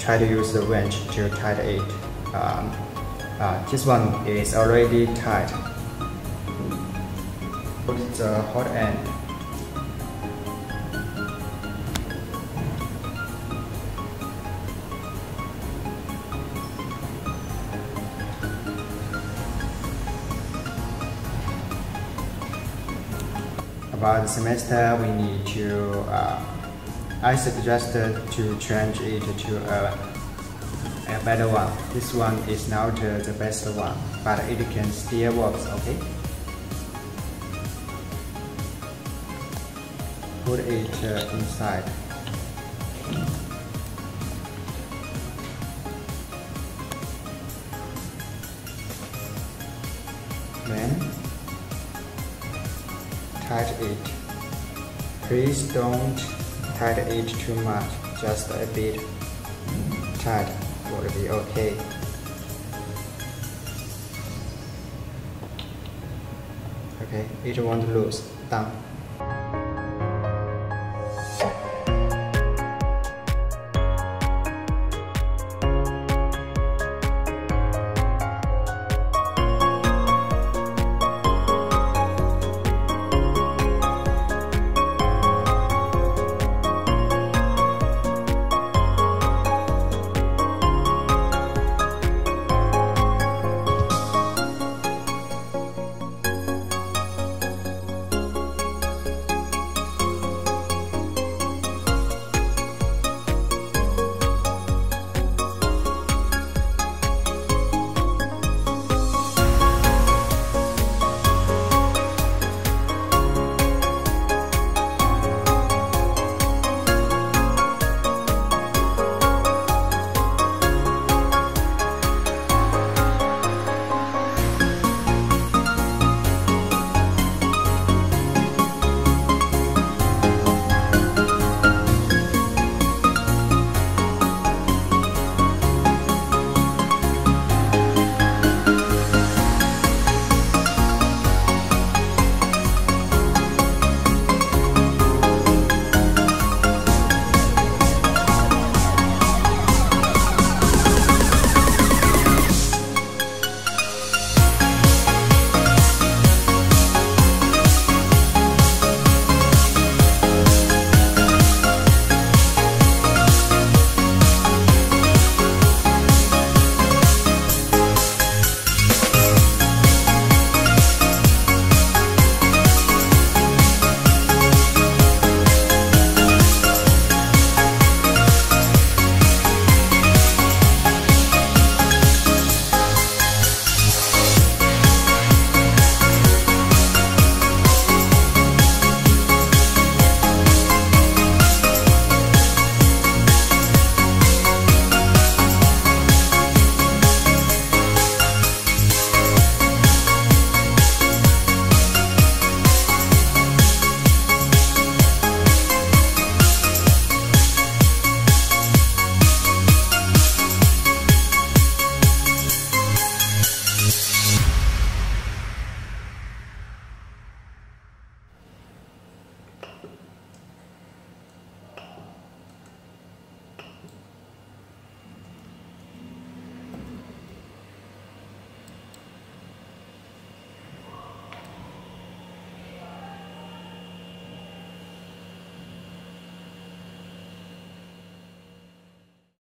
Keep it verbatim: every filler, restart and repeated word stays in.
try to use the wrench to tighten it. Um, uh, this one is already tight. Put the hot end. About the semester, we need to, uh, I suggested to change it to a, a better one. This one is not uh, the best one, but it can still work, okay? Put it uh, inside. Then tighten it. Please don't tighten it too much, just a bit tight will be okay. Okay, it won't lose. Done.